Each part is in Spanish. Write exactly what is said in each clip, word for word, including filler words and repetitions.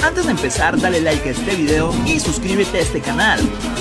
Antes de empezar, dale like a este video y suscríbete a este canal.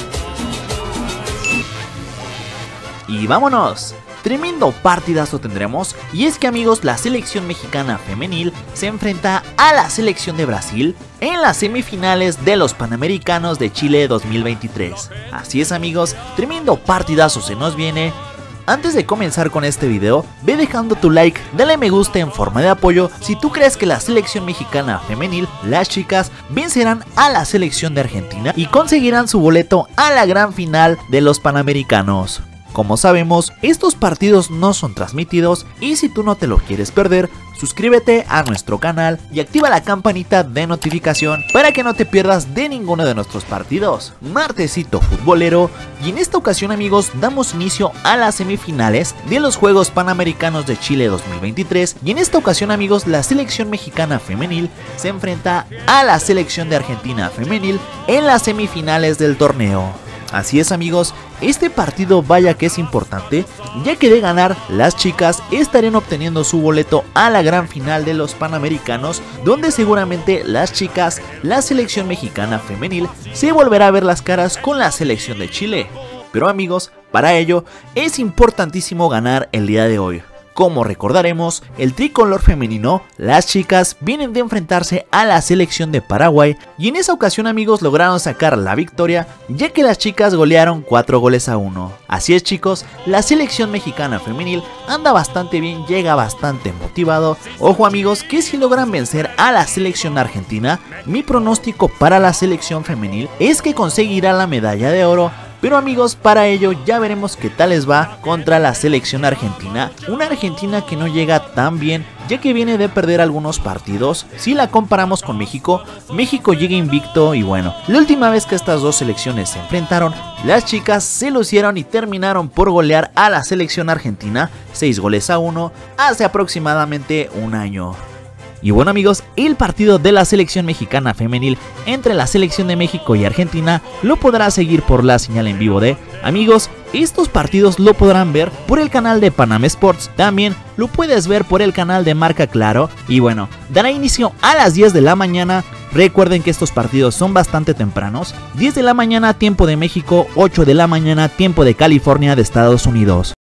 Y vámonos. Tremendo partidazo tendremos, y es que amigos, la selección mexicana femenil se enfrenta a la selección de Brasil en las semifinales de los Panamericanos de Chile dos mil veintitrés. Así es amigos, tremendo partidazo se nos viene. Antes de comenzar con este video, ve dejando tu like, dale me gusta en forma de apoyo si tú crees que la selección mexicana femenil, las chicas, vencerán a la selección de Argentina y conseguirán su boleto a la gran final de los Panamericanos. Como sabemos, estos partidos no son transmitidos y si tú no te lo quieres perder, suscríbete a nuestro canal y activa la campanita de notificación para que no te pierdas de ninguno de nuestros partidos. Martesito futbolero, y en esta ocasión amigos damos inicio a las semifinales de los Juegos Panamericanos de Chile dos mil veintitrés, y en esta ocasión amigos la selección mexicana femenil se enfrenta a la selección de Argentina femenil en las semifinales del torneo. Así es amigos, este partido vaya que es importante, ya que de ganar las chicas estarían obteniendo su boleto a la gran final de los Panamericanos, donde seguramente las chicas, la selección mexicana femenil, se volverá a ver las caras con la selección de Chile. Pero amigos, para ello es importantísimo ganar el día de hoy. Como recordaremos, el tricolor femenino, las chicas, vienen de enfrentarse a la selección de Paraguay y en esa ocasión amigos lograron sacar la victoria, ya que las chicas golearon cuatro goles a uno. Así es chicos, la selección mexicana femenil anda bastante bien, llega bastante motivado. Ojo amigos, que si logran vencer a la selección argentina, mi pronóstico para la selección femenil es que conseguirá la medalla de oro. Pero amigos, para ello ya veremos qué tal les va contra la selección argentina, una Argentina que no llega tan bien ya que viene de perder algunos partidos. Si la comparamos con México, México llega invicto y bueno, la última vez que estas dos selecciones se enfrentaron, las chicas se lucieron y terminaron por golear a la selección argentina seis goles a uno hace aproximadamente un año. Y bueno amigos, el partido de la selección mexicana femenil entre la selección de México y Argentina lo podrás seguir por la señal en vivo de amigos. Estos partidos lo podrán ver por el canal de Panam Sports, también lo puedes ver por el canal de Marca Claro. Y bueno, dará inicio a las diez de la mañana. Recuerden que estos partidos son bastante tempranos, diez de la mañana tiempo de México, ocho de la mañana tiempo de California de Estados Unidos.